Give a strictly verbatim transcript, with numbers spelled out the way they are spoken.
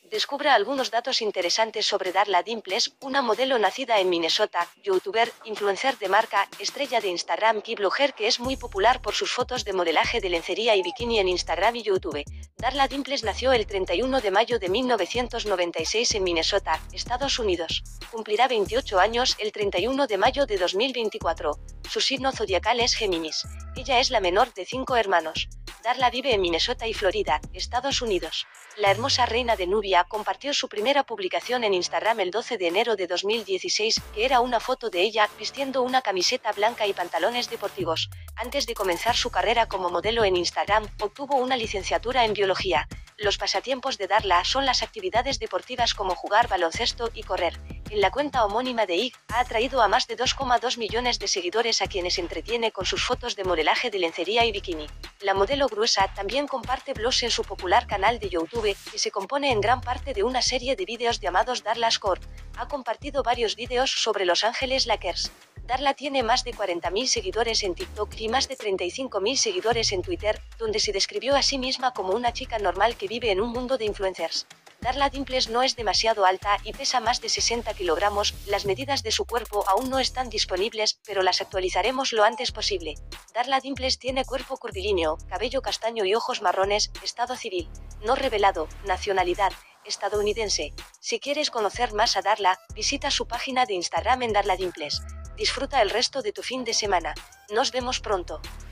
Descubra algunos datos interesantes sobre Darla Dimples, una modelo nacida en Minnesota, youtuber, influencer de marca, estrella de Instagram y blogger que es muy popular por sus fotos de modelaje de lencería y bikini en Instagram y YouTube. Darla Dimples nació el treinta y uno de mayo de mil novecientos noventa y seis en Minnesota, Estados Unidos. Cumplirá veintiocho años el treinta y uno de mayo de dos mil veinticuatro. Su signo zodiacal es Géminis. Ella es la menor de cinco hermanos. Darla vive en Minnesota y Florida, Estados Unidos. La hermosa reina de Nubia compartió su primera publicación en Instagram el doce de enero de dos mil dieciséis, que era una foto de ella vistiendo una camiseta blanca y pantalones deportivos. Antes de comenzar su carrera como modelo en Instagram, obtuvo una licenciatura en biología. Los pasatiempos de Darla son las actividades deportivas como jugar baloncesto y correr. En la cuenta homónima de I G, ha atraído a más de dos coma dos millones de seguidores a quienes entretiene con sus fotos de modelaje de lencería y bikini. La modelo gruesa también comparte blogs en su popular canal de YouTube, que se compone en gran parte de una serie de vídeos llamados Darla's Court. Ha compartido varios vídeos sobre Los Ángeles Lakers. Darla tiene más de cuarenta mil seguidores en TikTok y más de treinta y cinco mil seguidores en Twitter, donde se describió a sí misma como una chica normal que vive en un mundo de influencers. Darla Dimples no es demasiado alta y pesa más de sesenta kilogramos, las medidas de su cuerpo aún no están disponibles, pero las actualizaremos lo antes posible. Darla Dimples tiene cuerpo curvilíneo, cabello castaño y ojos marrones, estado civil, no revelado, nacionalidad, estadounidense. Si quieres conocer más a Darla, visita su página de Instagram en Darla Dimples. Disfruta el resto de tu fin de semana. Nos vemos pronto.